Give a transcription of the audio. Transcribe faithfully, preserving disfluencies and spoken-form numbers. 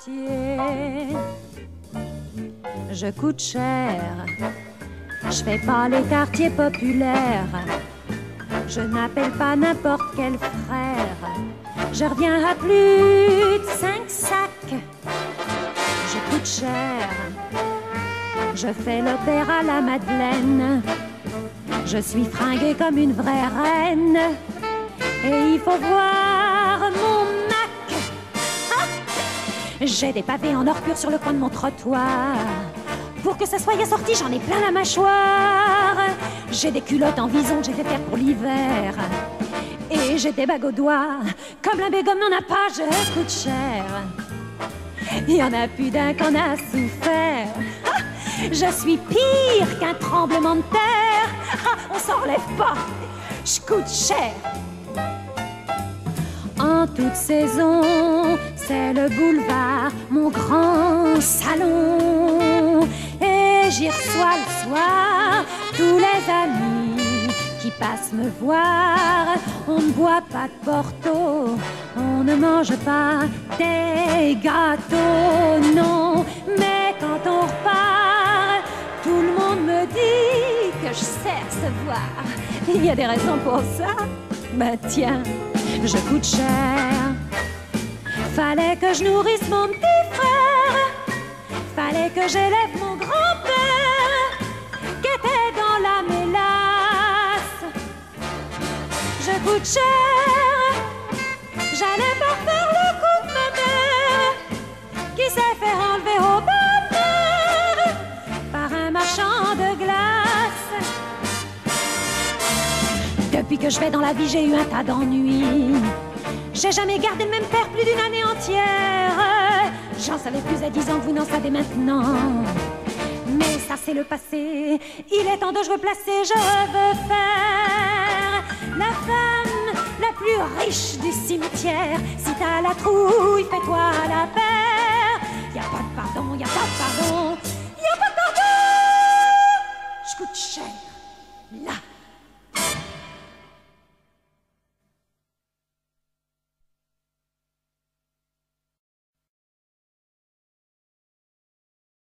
quartier. Je coûte cher, je fais pas les quartiers populaires. Je n'appelle pas n'importe quel frère. Je reviens à plus de cinq sacs. Je coûte cher, je fais l'opéra La Madeleine. Je suis fringuée comme une vraie reine. Et il faut voir mon Mac. Ah, j'ai des pavés en or pur sur le coin de mon trottoir. Pour que ça soit assorti, j'en ai plein la mâchoire. J'ai des culottes en vison que j'ai fait faire pour l'hiver. Et j'ai des bagues aux doigts, comme un bégum n'en a pas, je coûte cher. Il y en a plus d'un qu'en a souffert. Ah, je suis pire qu'un tremblement de terre. Ah, on s'en relève pas, je coûte cher. En toute saison, c'est le boulevard, mon grand salon. Et j'y reçois le soir tous les amis qui passent me voir. On ne boit pas de Porto, on ne mange pas des gâteaux, non. Mais quand on repart, tout le monde me dit que je sais recevoir. Il y a des raisons pour ça. Ben tiens, je coûte cher. Fallait que je nourrisse mon petit frère. Fallait que j'élève mon grand-père qui était dans la mélasse. Je coûte cher. J'allais pas faire le coup de ma mère qui s'est fait enlever au bonheur par un marchand de glace. Depuis que je vais dans la vie, j'ai eu un tas d'ennuis. J'ai jamais gardé le même père plus d'une année entière. J'en savais plus à dix ans que vous n'en savez maintenant. Mais ça c'est le passé, il est temps de je veux placer. Je veux faire la femme la plus riche du cimetière. Si t'as la trouille, fais-toi la paire. Y a pas de pardon, y a pas de pardon, y a pas de pardon. Je coûte cher.